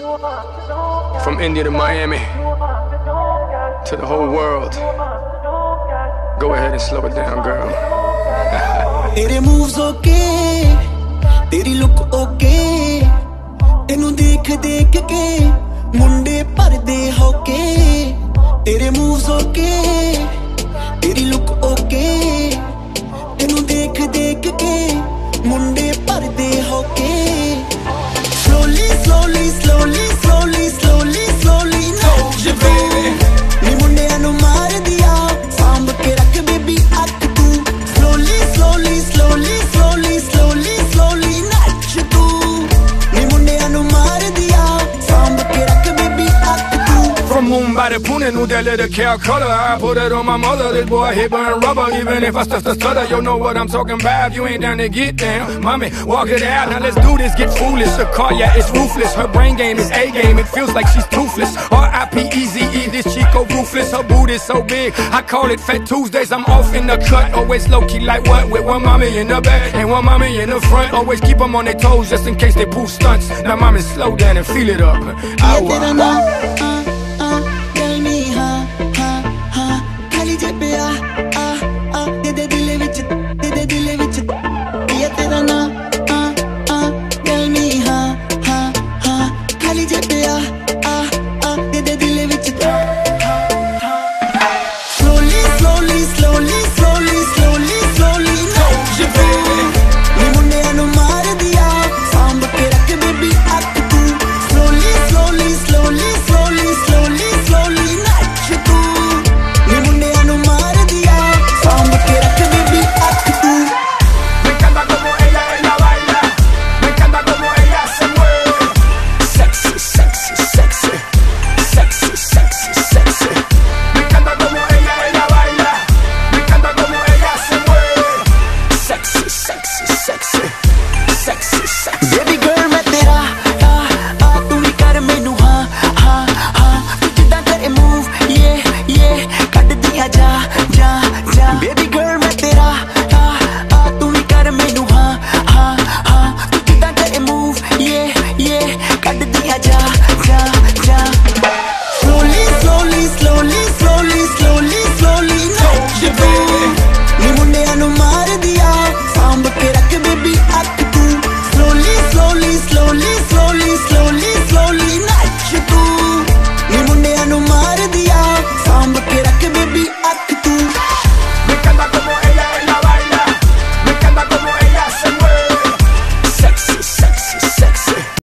From India to Miami, to the whole world. Go ahead and slow it down, girl. तेरे moves okay, तेरी look okay, तेनू देख देख के मुंडे भरदे होके. तेरे moves okay, तेरी look okay, तेनू देख देख के मुंडे भरदे होके. Slowly, slowly, slowly, slowly, slowly, slowly, नच तू नी मुंडियां नू मार दिया, सांभ के रख बेबी अख तू. Slowly, slowly, slowly, slowly, slowly, slowly, नच तू नी मुंडियां नू मार दिया, सांभ के रख बेबी अख तू. From Mumbai to Pune, knew that little Calcutta. I put it on my mother, this boy hit burn rubber. Even if I stutter, you know what I'm talking about. You ain't down to get down, mommy, walk it out. Now let's do this, get foolish. The car, yeah, it's ruthless. Her brain game is A-game, it feels like she's toothless. R.I.P.E.Z.E, this Chico ruthless. Her booty so big, I call it Fat Tuesdays. I'm off in the cut, always low-key like what? With one mommy in the back and one mommy in the front. Always keep them on their toes just in case they pull stunts. Now mommy, slow down and feel it up. Yeah,